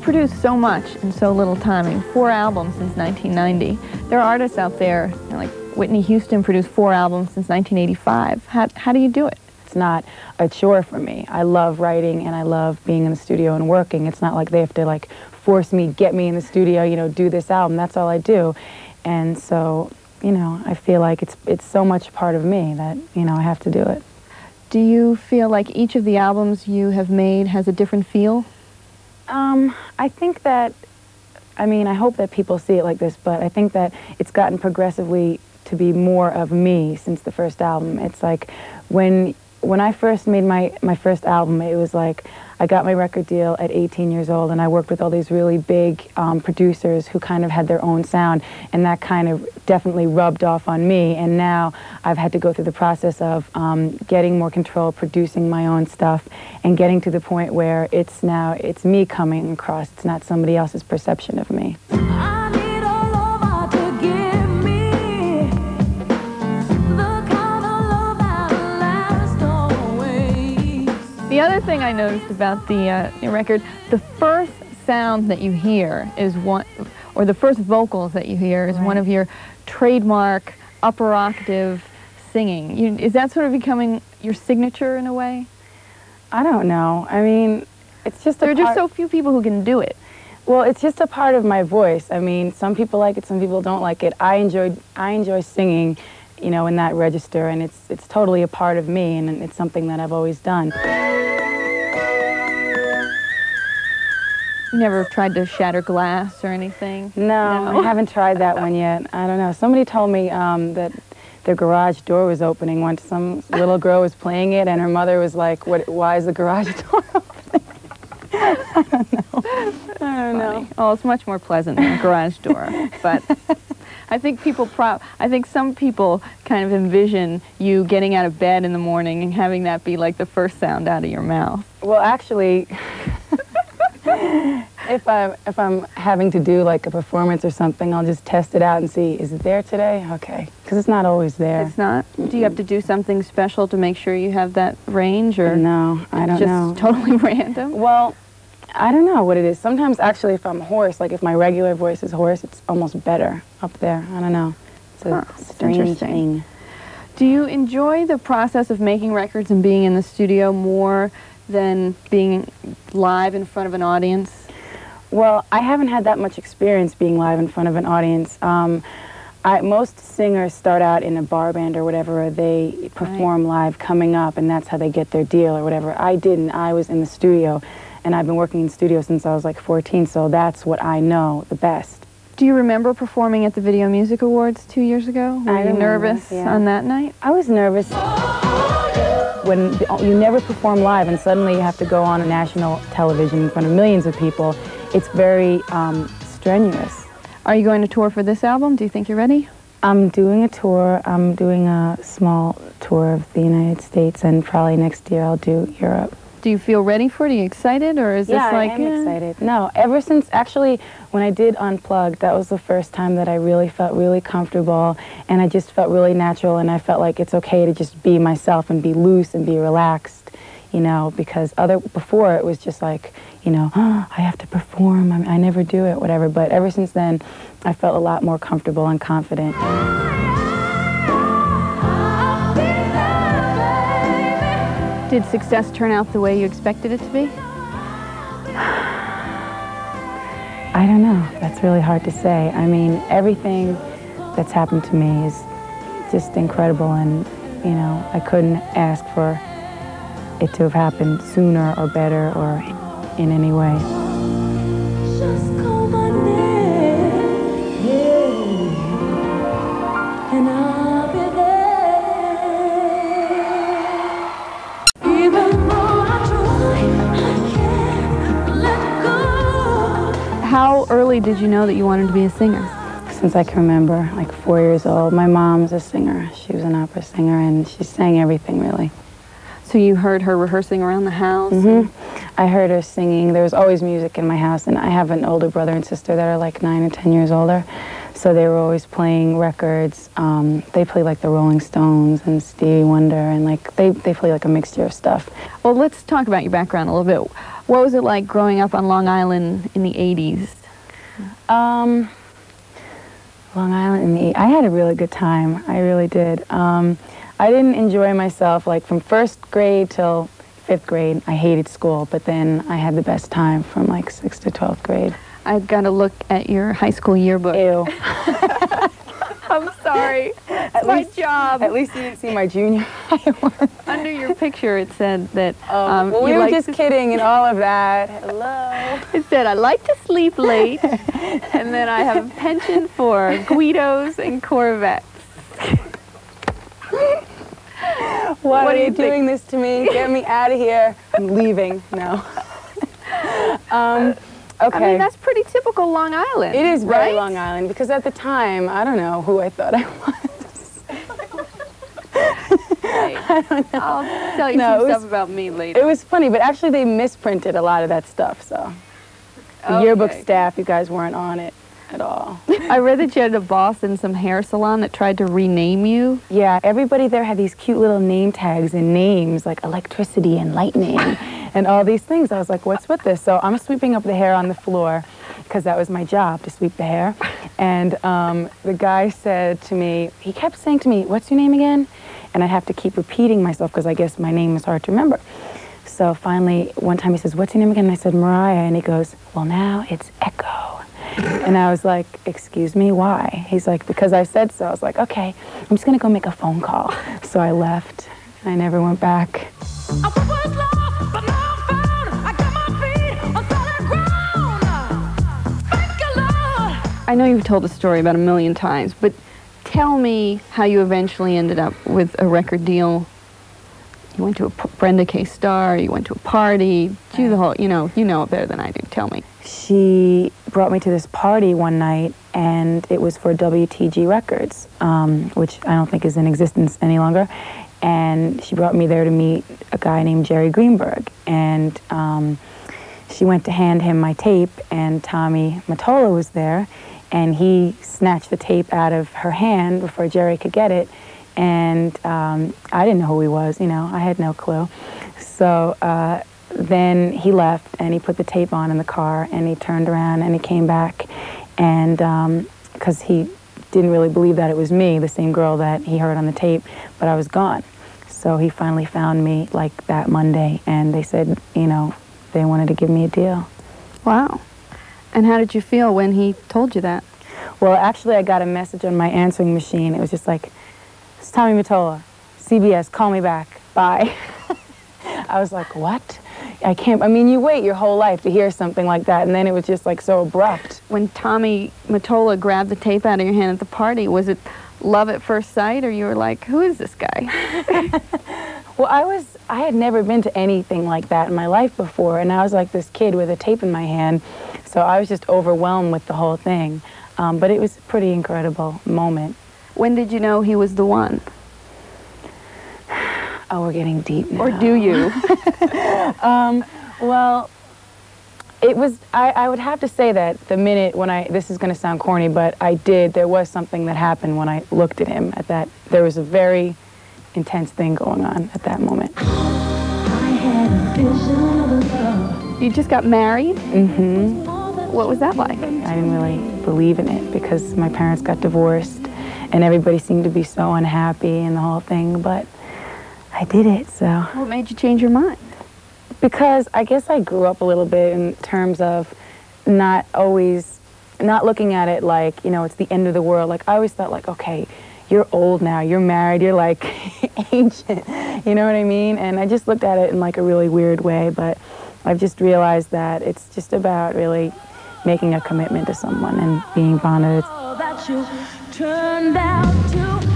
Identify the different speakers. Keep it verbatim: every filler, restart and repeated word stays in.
Speaker 1: produced so much in so little time. I mean, four albums since nineteen ninety. There are artists out there, you know, like Whitney Houston produced four albums since nineteen eighty-five. How, how do you do it?
Speaker 2: It's not a chore for me. I love writing and I love being in the studio and working. It's not like they have to like force me, get me in the studio, you know, do this album. That's all I do. And so, you know, I feel like it's, it's so much part of me that, you know, I have to do it.
Speaker 1: Do you feel like each of the albums you have made has a different feel?
Speaker 2: Um, I think that, I mean, I hope that people see it like this, but I think that it's gotten progressively to be more of me since the first album. It's like when when I first made my, my first album, it was like I got my record deal at eighteen years old, and I worked with all these really big um, producers who kind of had their own sound, and that kind of definitely rubbed off on me. And now I've had to go through the process of um, getting more control, producing my own stuff, and getting to the point where it's now, it's me coming across. It's not somebody else's perception of me.
Speaker 1: The other thing I noticed about the uh, record, the first sound that you hear is one, or the first vocals that you hear is right. one of your trademark upper octave singing. You, is that sort of becoming your signature in a way?
Speaker 2: I don't know. I mean, it's just a
Speaker 1: There are just so few people who can do it.
Speaker 2: Well, it's just a part of my voice. I mean, some people like it, some people don't like it. I enjoy, I enjoy singing, you know, in that register, and it's, it's totally a part of me, and it's something that I've always done.
Speaker 1: You never tried to shatter glass or anything?
Speaker 2: No, no. I haven't tried that one yet. I don't know. Somebody told me um, that their garage door was opening once. Some little girl was playing it, and her mother was like, "What? Why is the garage door opening?" I don't know. I don't know.
Speaker 1: Oh, it's much more pleasant than a garage door, but I think people pro I think some people kind of envision you getting out of bed in the morning and having that be like the first sound out of your mouth.
Speaker 2: Well, actually, if I'm if I'm having to do like a performance or something, I'll just test it out and see, is it there today? Okay, because it's not always there.
Speaker 1: It's not. Mm-mm. Do you have to do something special to make sure you have that range, or
Speaker 2: no? I don't
Speaker 1: just
Speaker 2: know.
Speaker 1: Totally random.
Speaker 2: Well, I don't know what it is. Sometimes, actually, if I'm hoarse, like if my regular voice is hoarse, it's almost better up there. I don't know. It's a
Speaker 1: huh,
Speaker 2: strange thing.
Speaker 1: Do you enjoy the process of making records and being in the studio more than being live in front of an audience?
Speaker 2: Well, I haven't had that much experience being live in front of an audience. Um, I, most singers start out in a bar band or whatever, or they perform right. live coming up, and that's how they get their deal or whatever. I didn't. I was in the studio, and I've been working in studio since I was like fourteen, so that's what I know the best.
Speaker 1: Do you remember performing at the Video Music Awards two years ago? Were
Speaker 2: I
Speaker 1: you
Speaker 2: remember,
Speaker 1: nervous
Speaker 2: yeah.
Speaker 1: on that night?
Speaker 2: I was nervous. When you never perform live and suddenly you have to go on a national television in front of millions of people, it's very um, strenuous.
Speaker 1: Are you going to tour for this album? Do you think you're ready?
Speaker 2: I'm doing a tour. I'm doing a small tour of the United States, and probably next year I'll do Europe.
Speaker 1: Do you feel ready for it? Are you excited, or is
Speaker 2: yeah,
Speaker 1: this like...
Speaker 2: I am
Speaker 1: eh?
Speaker 2: excited. No, ever since, actually, when I did Unplugged, that was the first time that I really felt really comfortable, and I just felt really natural, and I felt like it's okay to just be myself and be loose and be relaxed, you know, because other before it was just like, you know, oh, I have to perform, I, I never do it, whatever, but ever since then, I felt a lot more comfortable and confident.
Speaker 1: Did success turn out the way you expected it to be?
Speaker 2: I don't know. That's really hard to say. I mean, everything that's happened to me is just incredible, and, you know, I couldn't ask for it to have happened sooner or better or in any way. Just call my name, yeah, and I'll be there.
Speaker 1: How early did you know that you wanted to be a singer?
Speaker 2: Since I can remember, like four years old. My mom's a singer. She was an opera singer, and she sang everything, really.
Speaker 1: So you heard her rehearsing around the house?
Speaker 2: Mm-hmm. I heard her singing. There was always music in my house, and I have an older brother and sister that are like nine or ten years older. so they were always playing records. Um, they play like the Rolling Stones and Stevie Wonder, and like they, they play like a mixture of stuff.
Speaker 1: Well, let's talk about your background a little bit. What was it like growing up on Long Island in the eighties?
Speaker 2: Um, Long Island in the eighties. I had a really good time. I really did. Um, I didn't enjoy myself like from first grade till fifth grade. I hated school, but then I had the best time from like sixth to twelfth grade.
Speaker 1: I've got to look at your high school yearbook.
Speaker 2: Ew.
Speaker 1: I'm sorry. It's my
Speaker 2: least,
Speaker 1: job.
Speaker 2: At least you didn't see my junior high one.
Speaker 1: Under your picture, it said that.
Speaker 2: Um,
Speaker 1: um,
Speaker 2: well, we
Speaker 1: you
Speaker 2: were
Speaker 1: like
Speaker 2: just
Speaker 1: to,
Speaker 2: kidding and all of that. Hello.
Speaker 1: It said, I like to sleep late, and then I have a penchant for Guidos and Corvettes.
Speaker 2: Why
Speaker 1: What
Speaker 2: are
Speaker 1: do
Speaker 2: you,
Speaker 1: you
Speaker 2: doing
Speaker 1: think?
Speaker 2: this to me? Get me out of here. I'm leaving. No. um, okay.
Speaker 1: I mean, that's pretty typical Long Island.
Speaker 2: It is very
Speaker 1: right?
Speaker 2: Long Island, because at the time, I don't know who I thought I was. I don't know.
Speaker 1: I'll tell you
Speaker 2: No,
Speaker 1: some
Speaker 2: it was-
Speaker 1: stuff about me later.
Speaker 2: It was funny, but actually they misprinted a lot of that stuff, so. The
Speaker 1: Okay.
Speaker 2: yearbook staff, you guys weren't on it at all.
Speaker 1: I read that you had a boss in some hair salon that tried to rename you.
Speaker 2: Yeah, everybody there had these cute little name tags and names like electricity and lightning and all these things. I was like, what's with this? So I'm sweeping up the hair on the floor because that was my job, to sweep the hair. And um, the guy said to me, he kept saying to me, what's your name again? And I'd have to keep repeating myself because I guess my name is hard to remember. So finally, one time he says, what's your name again? And I said, Mariah. And he goes, well, now it's Echo. And I was like, excuse me, why? He's like, because I said so. I was like, okay, I'm just going to go make a phone call. So I left. I never went back.
Speaker 1: I know you've told the story about a million times, but tell me how you eventually ended up with a record deal. You went to a P- Brenda K. Starr, you went to a party, do the whole, you know, you know it better than I do. Tell me.
Speaker 2: She brought me to this party one night, and it was for W T G Records, um, which I don't think is in existence any longer. And she brought me there to meet a guy named Jerry Greenberg. And um, she went to hand him my tape, and Tommy Mottola was there, and he snatched the tape out of her hand before Jerry could get it. And um, I didn't know who he was, you know, I had no clue. So uh, then he left, and he put the tape on in the car, and he turned around and he came back, and because um, he didn't really believe that it was me, the same girl that he heard on the tape, but I was gone. So he finally found me like that Monday, and they said, you know, they wanted to give me a deal.
Speaker 1: Wow. And how did you feel when he told you that?
Speaker 2: Well, actually, I got a message on my answering machine. It was just like, it's Tommy Mottola, C B S, call me back, bye. I was like, what? I can't, I mean, you wait your whole life to hear something like that, and then it was just like so abrupt.
Speaker 1: When Tommy Mottola grabbed the tape out of your hand at the party, was it love at first sight, or you were like, who is this guy?
Speaker 2: Well, I was, I had never been to anything like that in my life before, and I was like this kid with a tape in my hand, so I was just overwhelmed with the whole thing. Um, but it was a pretty incredible moment.
Speaker 1: When did you know he was the one?
Speaker 2: Oh, we're getting deep now.
Speaker 1: Or do you?
Speaker 2: um, well, it was, I, I would have to say that the minute when I, this is going to sound corny, but I did, there was something that happened when I looked at him at that, there was a very intense thing going on at that moment.
Speaker 1: You just got married?
Speaker 2: Mm-hmm.
Speaker 1: What was that like?
Speaker 2: I didn't really believe in it because my parents got divorced and everybody seemed to be so unhappy and the whole thing, but I did it, so.
Speaker 1: What made you change your mind?
Speaker 2: Because I guess I grew up a little bit in terms of not always, not looking at it like, you know, it's the end of the world. Like, I always thought like, okay, you're old now, you're married, you're like ancient, you know what I mean? And I just looked at it in like a really weird way, but I've just realized that it's just about really making a commitment to someone and being bonded.
Speaker 3: That you turned out to